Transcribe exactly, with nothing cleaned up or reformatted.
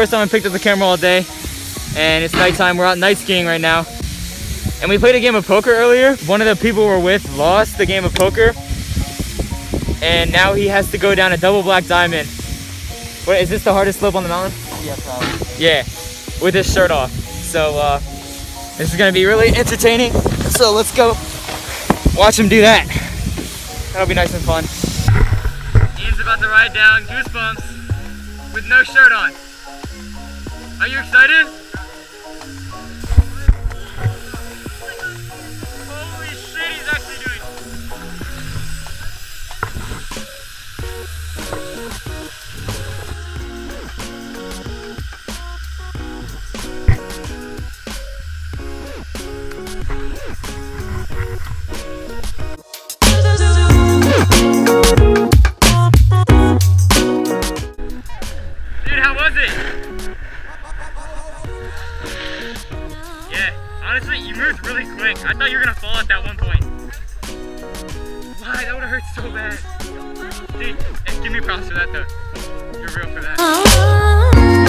first time I picked up the camera all day, and it's nighttime. We're out night skiing right now. And we played a game of poker earlier. One of the people we're with lost the game of poker, and now he has to go down a double black diamond. What, is this the hardest slope on the mountain? Yeah, probably. Yeah, with his shirt off. So uh, this is gonna be really entertaining. So let's go watch him do that. That'll be nice and fun. Ian's about to ride down Goosebumps with no shirt on. Are you excited? Holy shit, he's actually doing it. Dude, how was it? Yeah, honestly, you moved really quick. I thought you were gonna fall at that one point. Why? That would've hurt so bad. Dude, give me props for that though. You're real for that.